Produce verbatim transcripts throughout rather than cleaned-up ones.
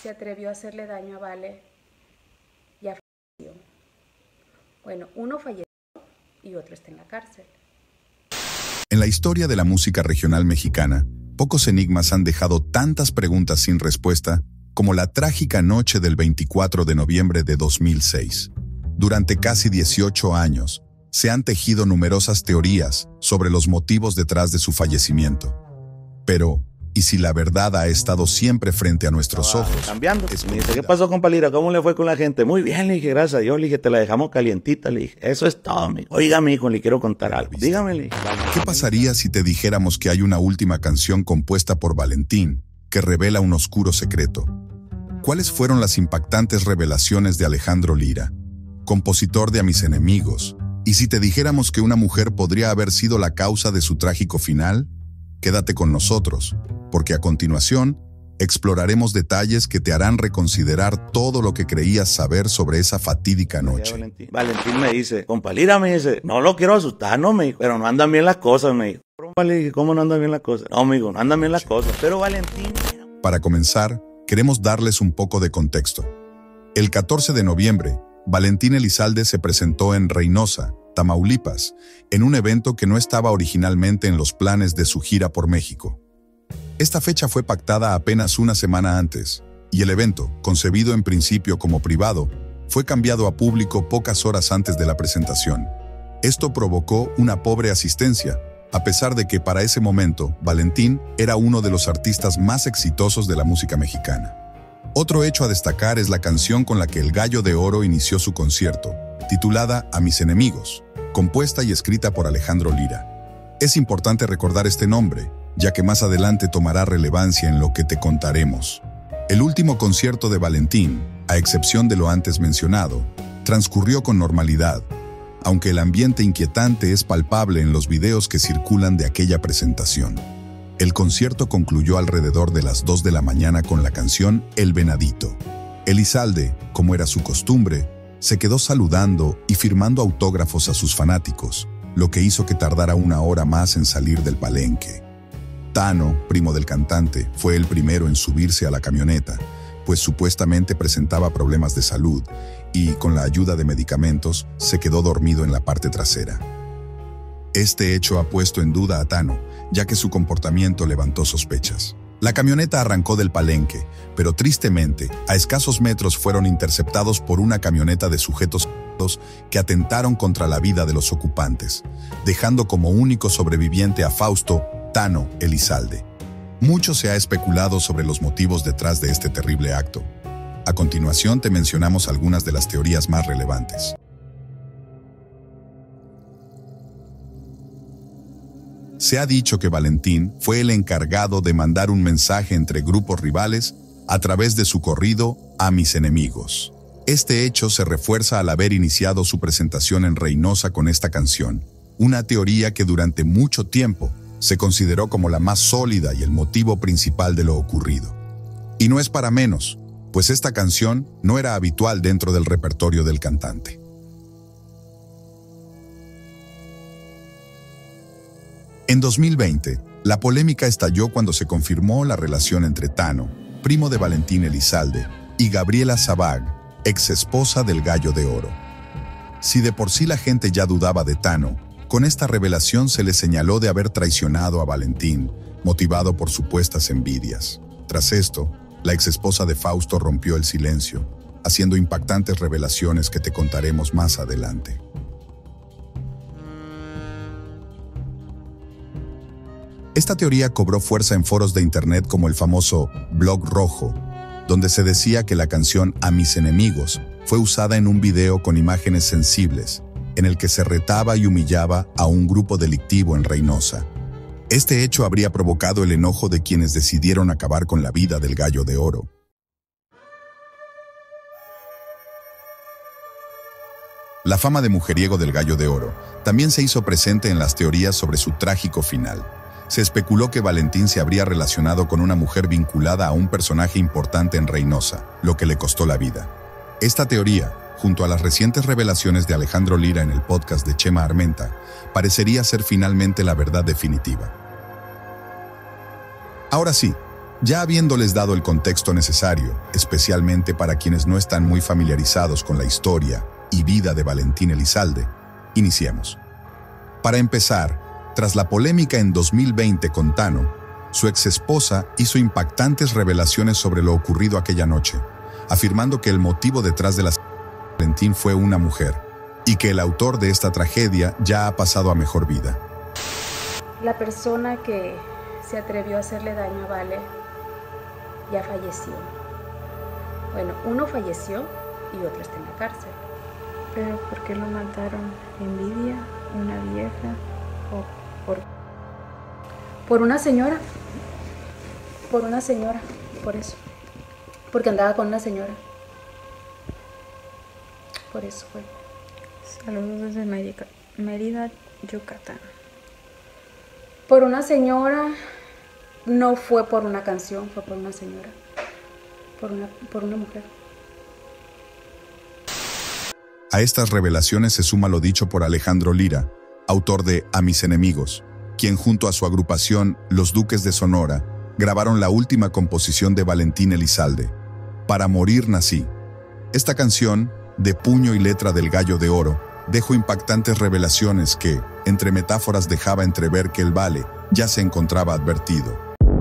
se atrevió a hacerle daño a Vale y a falleció. Bueno, uno falleció y otro está en la cárcel. En la historia de la música regional mexicana, pocos enigmas han dejado tantas preguntas sin respuesta como la trágica noche del veinticuatro de noviembre de dos mil seis. Durante casi dieciocho años, se han tejido numerosas teorías sobre los motivos detrás de su fallecimiento. Pero, ¿y si la verdad ha estado siempre frente a nuestros ojos? Cambiando. Me dice, ¿qué pasó, compa Lira? ¿Cómo le fue con la gente? Muy bien, le dije, gracias a Dios. Le dije, te la dejamos calientita. Le dije, eso es todo, mijo. Oiga, mijo, le quiero contar algo. Dígame, le dije. ¿Qué pasaría si te dijéramos que hay una última canción compuesta por Valentín que revela un oscuro secreto? ¿Cuáles fueron las impactantes revelaciones de Alejandro Lira, compositor de A Mis Enemigos? ¿Y si te dijéramos que una mujer podría haber sido la causa de su trágico final? Quédate con nosotros, porque a continuación exploraremos detalles que te harán reconsiderar todo lo que creías saber sobre esa fatídica noche. Valentín. Valentín me dice, compa Lira, me dice, no lo quiero asustar, no, me dijo, pero no andan bien las cosas, me dijo. Le dije, ¿cómo no andan bien las cosas? No, me dijo, no andan bien las cosas, pero Valentín... Para comenzar, queremos darles un poco de contexto. El catorce de noviembre, Valentín Elizalde se presentó en Reynosa, Tamaulipas, en un evento que no estaba originalmente en los planes de su gira por México. Esta fecha fue pactada apenas una semana antes, y el evento, concebido en principio como privado, fue cambiado a público pocas horas antes de la presentación. Esto provocó una pobre asistencia, a pesar de que para ese momento, Valentín era uno de los artistas más exitosos de la música mexicana. Otro hecho a destacar es la canción con la que el Gallo de Oro inició su concierto, titulada A Mis Enemigos, compuesta y escrita por Alejandro Lira. Es importante recordar este nombre, ya que más adelante tomará relevancia en lo que te contaremos. El último concierto de Valentín, a excepción de lo antes mencionado, transcurrió con normalidad, aunque el ambiente inquietante es palpable en los videos que circulan de aquella presentación. El concierto concluyó alrededor de las dos de la mañana con la canción El Venadito. Elizalde, como era su costumbre, se quedó saludando y firmando autógrafos a sus fanáticos, lo que hizo que tardara una hora más en salir del palenque. Tano, primo del cantante, fue el primero en subirse a la camioneta, pues supuestamente presentaba problemas de salud y, con la ayuda de medicamentos, se quedó dormido en la parte trasera. Este hecho ha puesto en duda a Tano, ya que su comportamiento levantó sospechas. La camioneta arrancó del palenque, pero tristemente, a escasos metros fueron interceptados por una camioneta de sujetos que atentaron contra la vida de los ocupantes, dejando como único sobreviviente a Fausto Tano Elizalde. Mucho se ha especulado sobre los motivos detrás de este terrible acto. A continuación te mencionamos algunas de las teorías más relevantes. Se ha dicho que Valentín fue el encargado de mandar un mensaje entre grupos rivales a través de su corrido A Mis Enemigos. Este hecho se refuerza al haber iniciado su presentación en Reynosa con esta canción, una teoría que durante mucho tiempo se consideró como la más sólida y el motivo principal de lo ocurrido. Y no es para menos, pues esta canción no era habitual dentro del repertorio del cantante. En dos mil veinte, la polémica estalló cuando se confirmó la relación entre Tano, primo de Valentín Elizalde, y Gabriela Sabag, ex esposa del Gallo de Oro. Si de por sí la gente ya dudaba de Tano, con esta revelación se le señaló de haber traicionado a Valentín, motivado por supuestas envidias. Tras esto, la ex esposa de Fausto rompió el silencio, haciendo impactantes revelaciones que te contaremos más adelante. Esta teoría cobró fuerza en foros de internet como el famoso Blog Rojo, donde se decía que la canción A Mis Enemigos fue usada en un video con imágenes sensibles, en el que se retaba y humillaba a un grupo delictivo en Reynosa. Este hecho habría provocado el enojo de quienes decidieron acabar con la vida del Gallo de Oro. La fama de mujeriego del Gallo de Oro también se hizo presente en las teorías sobre su trágico final. Se especuló que Valentín se habría relacionado con una mujer vinculada a un personaje importante en Reynosa, lo que le costó la vida. Esta teoría, junto a las recientes revelaciones de Alejandro Lira en el podcast de Chema Armenta, parecería ser finalmente la verdad definitiva. Ahora sí, Ya habiéndoles dado el contexto necesario, especialmente para quienes no están muy familiarizados con la historia y vida de Valentín Elizalde, iniciemos. Para empezar, tras la polémica en dos mil veinte con Tano, su exesposa hizo impactantes revelaciones sobre lo ocurrido aquella noche, afirmando que el motivo detrás de la de Valentín fue una mujer, y que el autor de esta tragedia ya ha pasado a mejor vida. La persona que se atrevió a hacerle daño a Vale ya falleció. Bueno, uno falleció y otro está en la cárcel. ¿Pero por qué lo mataron? ¿Envidia? ¿Una vieja? ¿O por...? Por una señora. Por una señora, por eso. Porque andaba con una señora. Por eso fue. Saludos desde Mérida, Mérida, Yucatán. Por una señora, no fue por una canción, fue por una señora. Por una, por una mujer. A estas revelaciones se suma lo dicho por Alejandro Lira, autor de A mis enemigos, quien junto a su agrupación Los Duques de Sonora grabaron la última composición de Valentín Elizalde, Para morir nací. Esta canción, de puño y letra del Gallo de Oro, dejó impactantes revelaciones que, entre metáforas, dejaba entrever que el Vale ya se encontraba advertido.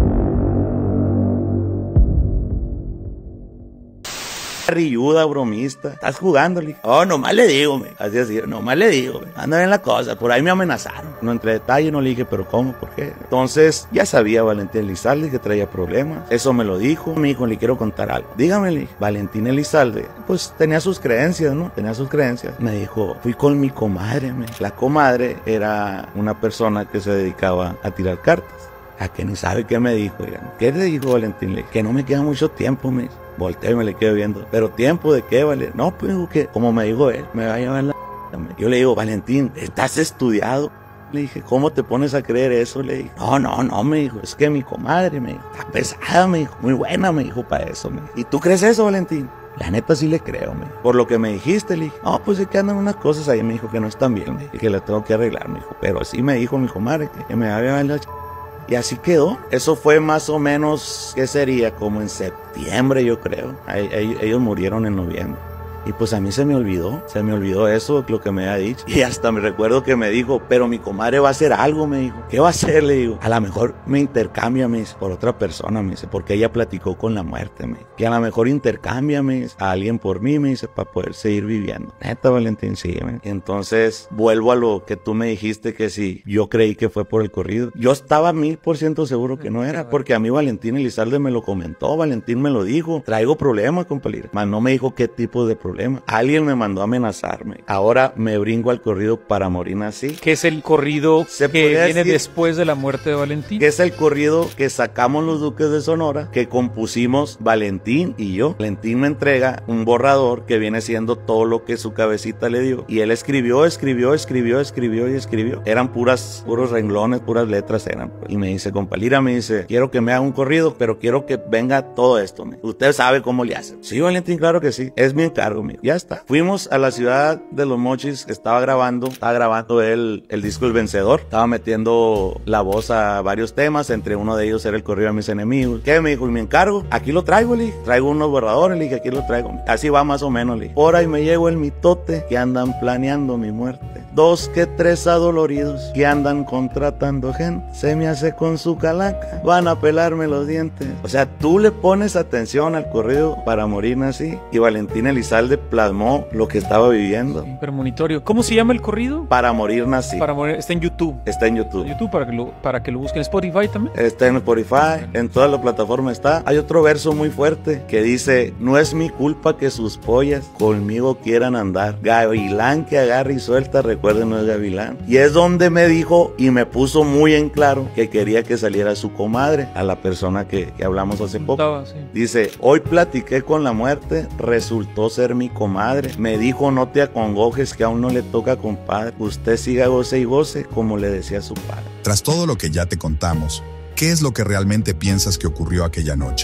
Rilluda, bromista. ¿Estás jugándole? Oh, nomás le digo, me. Así así, nomás le digo, me. Anda bien la cosa. Por ahí me amenazaron. No entré en detalle, no le dije, pero ¿cómo? ¿Por qué? Entonces, ya sabía Valentín Elizalde que traía problemas. Eso me lo dijo. Me dijo, le quiero contar algo. Dígame, le dije. Valentín Elizalde, pues tenía sus creencias, ¿no? Tenía sus creencias. Me dijo, fui con mi comadre, me. La comadre era una persona que se dedicaba a tirar cartas. A que ni sabe qué me dijo, oigan. ¿Qué le dijo Valentín? Le dije, que no me queda mucho tiempo, me. Volteé y me le quedo viendo. ¿Pero tiempo de qué, vale? No, pues que, como me dijo él, me va a llevar la... Yo le digo, Valentín, ¿estás estudiado? Le dije, ¿cómo te pones a creer eso? Le dije, no, no, no, me dijo, es que mi comadre, me dijo, está pesada, me dijo, muy buena, me dijo, para eso, me dijo. ¿Y tú crees eso, Valentín? La neta sí le creo, me dijo. Por lo que me dijiste, le dije, no, pues es que andan unas cosas ahí, me dijo, que no están bien, me dijo, y que las tengo que arreglar, me dijo. Pero sí me dijo mi comadre que me va a llevar la... Y así quedó. Eso fue más o menos, ¿qué sería? Como en septiembre, yo creo. Ellos murieron en noviembre. Y pues a mí se me olvidó, se me olvidó eso, lo que me había dicho. Y hasta me recuerdo que me dijo, pero mi comadre va a hacer algo, me dijo. ¿Qué va a hacer? Le digo, a lo mejor me intercambia, me dice, por otra persona, me dice, porque ella platicó con la muerte, me dice. Que a lo mejor intercambia, me dice, a alguien por mí, me dice, para poder seguir viviendo. Neta, Valentín, sí, me dice. Entonces, vuelvo a lo que tú me dijiste, que si yo creí que fue por el corrido. Yo estaba mil por ciento seguro que no era, porque a mí Valentín Elizalde me lo comentó, Valentín me lo dijo. Traigo problemas, compadre. Mas no me dijo qué tipo de problema. Alguien me mandó a amenazarme. Ahora me brinco al corrido Para morir así. ¿Qué es el corrido Se que viene decir, después de la muerte de Valentín? Que es el corrido que sacamos los Duques de Sonora, que compusimos Valentín y yo. Valentín me entrega un borrador que viene siendo todo lo que su cabecita le dio. Y él escribió, escribió, escribió, escribió y escribió. Eran puras, puros renglones, puras letras eran. Y me dice, compadre, me dice, quiero que me haga un corrido, pero quiero que venga todo esto. Me. Usted sabe cómo le hace. Sí, Valentín, claro que sí. Es mi encargo, me. Ya está. Fuimos a la ciudad de Los Mochis, estaba grabando, estaba grabando él el disco El Vencedor, estaba metiendo la voz a varios temas, entre uno de ellos era el corrido a mis enemigos. ¿Qué? Me dijo, y me encargo, aquí lo traigo, le dije, traigo unos borradores, le dije, aquí lo traigo. Así va más o menos, le dije. Por ahí me llevo el mitote que andan planeando mi muerte. Dos que tres adoloridos que andan contratando gente. Se me hace con su calaca, van a pelarme los dientes. O sea, tú le pones atención al corrido Para morir así, y Valentín Elizalde plasmó lo que estaba viviendo. Sí, premonitorio. ¿Cómo se llama el corrido? Para morir nací. Para morir. Está en YouTube. Está en YouTube. YouTube para que lo, para que lo busquen. Spotify también. Está en Spotify, en todas las plataformas está. Hay otro verso muy fuerte que dice, no es mi culpa que sus pollas conmigo quieran andar. Gavilán que agarra y suelta, recuerden, no es gavilán. Y es donde me dijo y me puso muy en claro que quería que saliera su comadre, a la persona que, que hablamos hace poco. Estaba, sí. Dice, hoy platiqué con la muerte, resultó ser mi comadre. Me dijo, no te acongojes que aún no le toca, compadre. Usted siga goce y goce, como le decía su padre. Tras todo lo que ya te contamos, ¿qué es lo que realmente piensas que ocurrió aquella noche?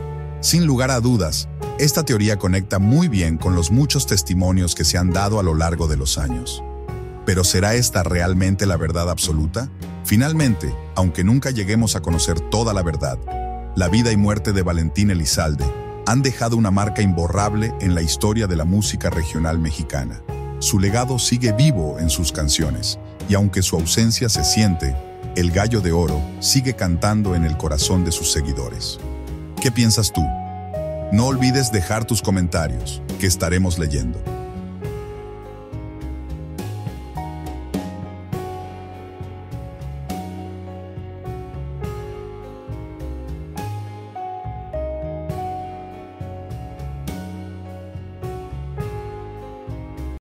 Sin lugar a dudas, esta teoría conecta muy bien con los muchos testimonios que se han dado a lo largo de los años. ¿Pero será esta realmente la verdad absoluta? Finalmente, aunque nunca lleguemos a conocer toda la verdad, la vida y muerte de Valentín Elizalde han dejado una marca imborrable en la historia de la música regional mexicana. Su legado sigue vivo en sus canciones, y aunque su ausencia se siente, el Gallo de Oro sigue cantando en el corazón de sus seguidores. ¿Qué piensas tú? No olvides dejar tus comentarios, que estaremos leyendo.